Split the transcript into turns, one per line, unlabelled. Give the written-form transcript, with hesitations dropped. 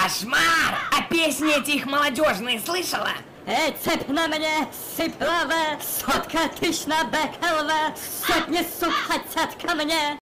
Кошмар! А песни эти их молодежные слышала?
Цепь на мне сыплава, сотка тысяч на бекалва, сотни сук хотят ко мне.